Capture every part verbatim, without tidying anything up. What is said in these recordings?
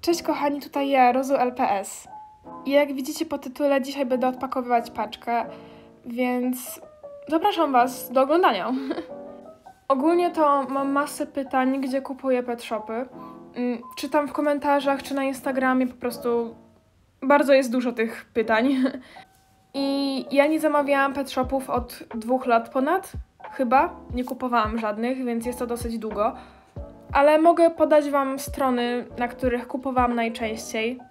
Cześć kochani, tutaj ja, Rozu L P S. I jak widzicie po tytule, dzisiaj będę odpakowywać paczkę, więc zapraszam was do oglądania. Ogólnie to mam masę pytań, gdzie kupuję pet shopy. Czytam w komentarzach czy na Instagramie, po prostu bardzo jest dużo tych pytań. I ja nie zamawiałam pet shopów od dwóch lat ponad, chyba. Nie kupowałam żadnych, więc jest to dosyć długo. Ale mogę podać wam strony, na których kupowałam najczęściej.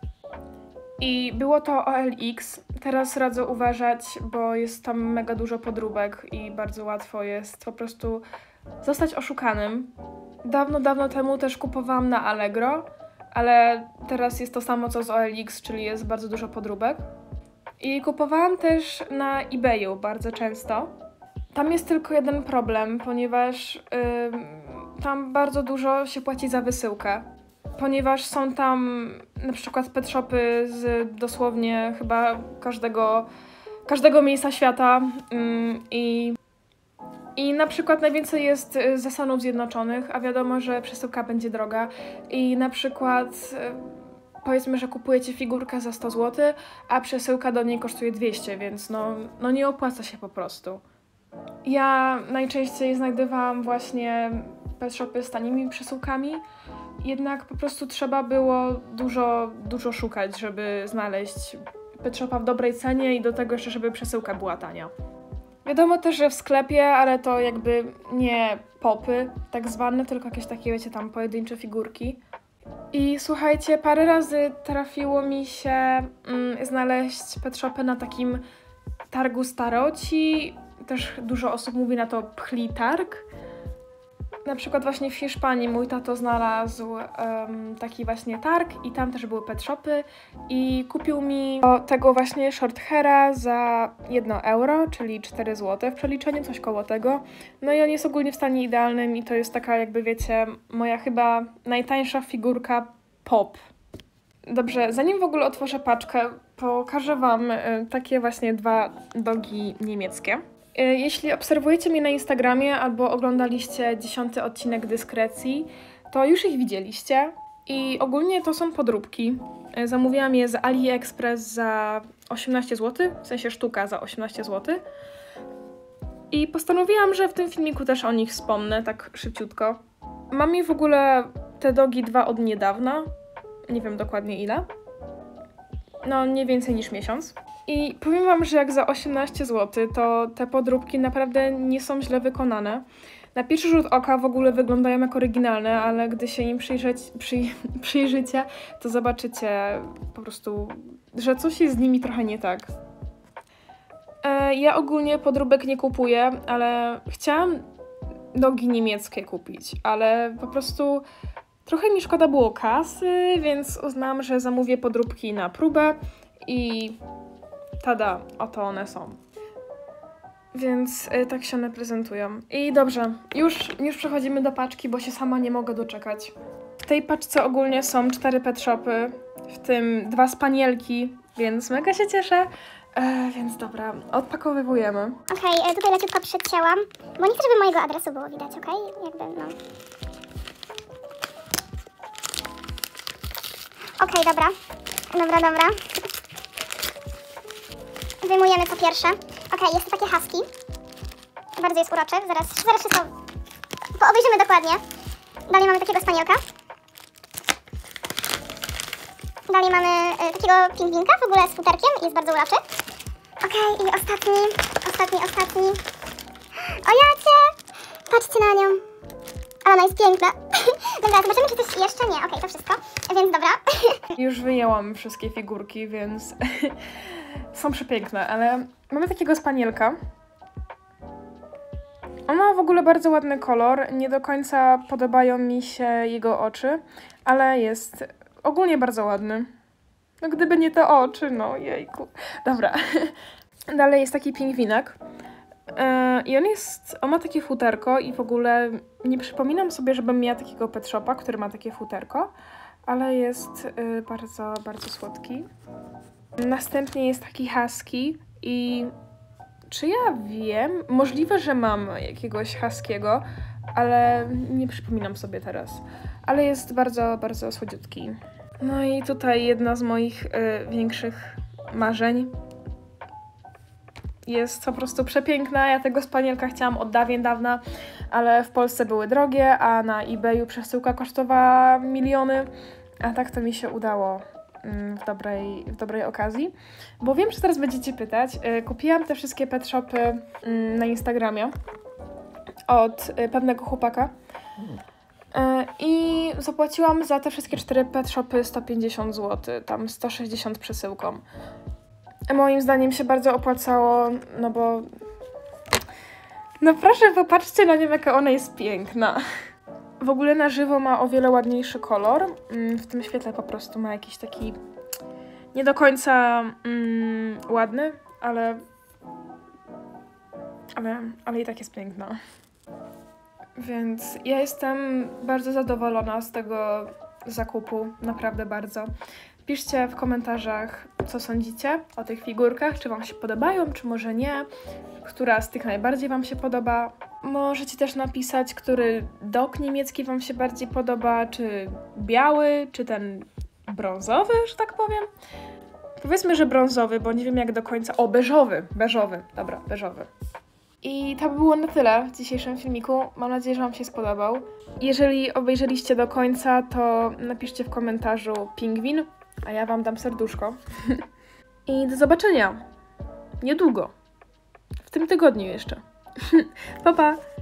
I było to O L X. Teraz radzę uważać, bo jest tam mega dużo podróbek i bardzo łatwo jest po prostu zostać oszukanym. Dawno, dawno temu też kupowałam na Allegro, ale teraz jest to samo co z O L X, czyli jest bardzo dużo podróbek. I kupowałam też na eBayu bardzo często. Tam jest tylko jeden problem, ponieważ yy, tam bardzo dużo się płaci za wysyłkę. Ponieważ są tam na przykład pet shopy z dosłownie chyba każdego, każdego miejsca świata yy, i, i na przykład najwięcej jest ze Stanów Zjednoczonych, a wiadomo, że przesyłka będzie droga i na przykład yy, powiedzmy, że kupujecie figurkę za sto złotych, a przesyłka do niej kosztuje dwieście, więc no, no nie opłaca się po prostu. Ja najczęściej znajdowałam właśnie pet shopy z tanimi przesyłkami, jednak po prostu trzeba było dużo, dużo szukać, żeby znaleźć pet shopa w dobrej cenie i do tego jeszcze, żeby przesyłka była tania. Wiadomo też, że w sklepie, ale to jakby nie popy tak zwane, tylko jakieś takie, wiecie, tam pojedyncze figurki. I słuchajcie, parę razy trafiło mi się mm, znaleźć pet shopy na takim targu staroci. Też dużo osób mówi na to pchli targ. Na przykład właśnie w Hiszpanii mój tato znalazł um, taki właśnie targ i tam też były pet shopy i kupił mi tego właśnie short haira za jedno euro, czyli cztery złote w przeliczeniu, coś koło tego. No i on jest ogólnie w stanie idealnym i to jest taka, jakby wiecie, moja chyba najtańsza figurka pop. Dobrze, zanim w ogóle otworzę paczkę, pokażę wam y, takie właśnie dwa dogi niemieckie. Jeśli obserwujecie mnie na Instagramie albo oglądaliście dziesiąty odcinek Dyskrecji, to już ich widzieliście i ogólnie to są podróbki. Zamówiłam je z AliExpress za osiemnaście złotych, w sensie sztuka za osiemnaście złotych. I postanowiłam, że w tym filmiku też o nich wspomnę, tak szybciutko. Mam je w ogóle te dogi dwa od niedawna, nie wiem dokładnie ile. No, nie więcej niż miesiąc. I powiem wam, że jak za osiemnaście złotych, to te podróbki naprawdę nie są źle wykonane. Na pierwszy rzut oka w ogóle wyglądają jak oryginalne, ale gdy się im przyjrzeć, przy, przyjrzycie, to zobaczycie po prostu, że coś jest z nimi trochę nie tak. E, ja ogólnie podróbek nie kupuję, ale chciałam dogi niemieckie kupić, ale po prostu trochę mi szkoda było kasy, więc uznałam, że zamówię podróbki na próbę i tada, oto one są. Więc y, tak się one prezentują. I dobrze, już, już przechodzimy do paczki, bo się sama nie mogę doczekać. W tej paczce ogólnie są cztery pet shopy, w tym dwa spanielki, więc mega się cieszę. E, więc dobra, odpakowywujemy. Okej, okay, tutaj leciutko przecięłam, bo nie chcę, żeby mojego adresu było widać, okej? Okay? Jakby, no. Okej, okay, dobra. Dobra, dobra. Wyjmujemy po pierwsze. Okej, okay, jest to takie husky. Bardzo jest uroczy. Zaraz, zaraz wszystko obejrzymy dokładnie. Dalej mamy takiego spanielka. Dalej mamy y, takiego pingwinka, w ogóle z futerkiem. Jest bardzo uroczy. Okej, okay, i ostatni, ostatni, ostatni. O jacie! Patrzcie na nią. Ale ona jest piękna. Dobra, zobaczymy, czy coś jeszcze nie. Okej, okay, to wszystko. Więc dobra. Już wyjęłam wszystkie figurki, więc są przepiękne, ale mamy takiego spanielka. On ma w ogóle bardzo ładny kolor. Nie do końca podobają mi się jego oczy, ale jest ogólnie bardzo ładny. No gdyby nie te oczy, no jejku. Dobra. Dalej jest taki pingwinek. Yy, I on jest, on ma takie futerko i w ogóle nie przypominam sobie, żebym miała takiego pet shopa, który ma takie futerko, ale jest yy, bardzo, bardzo słodki. Następnie jest taki husky i czy ja wiem? Możliwe, że mam jakiegoś husky'ego, ale nie przypominam sobie teraz. Ale jest bardzo, bardzo słodziutki. No i tutaj jedna z moich y, większych marzeń. Jest po prostu przepiękna. Ja tego spanielka chciałam od dawien dawna, ale w Polsce były drogie, a na eBayu przesyłka kosztowała miliony. A tak to mi się udało w dobrej, w dobrej okazji. Bo wiem, że teraz będziecie pytać. Kupiłam te wszystkie pet shopy na Instagramie od pewnego chłopaka. I zapłaciłam za te wszystkie cztery pet shopy sto pięćdziesiąt złotych, tam sto sześćdziesiąt przesyłką. Moim zdaniem się bardzo opłacało, no bo... No proszę, popatrzcie na nią, jaka ona jest piękna. W ogóle na żywo ma o wiele ładniejszy kolor. W tym świetle po prostu ma jakiś taki nie do końca mm, ładny, ale... ale... ale i tak jest piękna. Więc ja jestem bardzo zadowolona z tego zakupu, naprawdę bardzo. Piszcie w komentarzach, co sądzicie o tych figurkach, czy wam się podobają, czy może nie, która z tych najbardziej wam się podoba. Możecie też napisać, który dog niemiecki wam się bardziej podoba, czy biały, czy ten brązowy, że tak powiem. Powiedzmy, że brązowy, bo nie wiem jak do końca... O, beżowy, beżowy, dobra, beżowy. I to by było na tyle w dzisiejszym filmiku. Mam nadzieję, że wam się spodobał. Jeżeli obejrzeliście do końca, to napiszcie w komentarzu pingwin, a ja wam dam serduszko. I do zobaczenia niedługo. W tym tygodniu jeszcze. Pa, pa!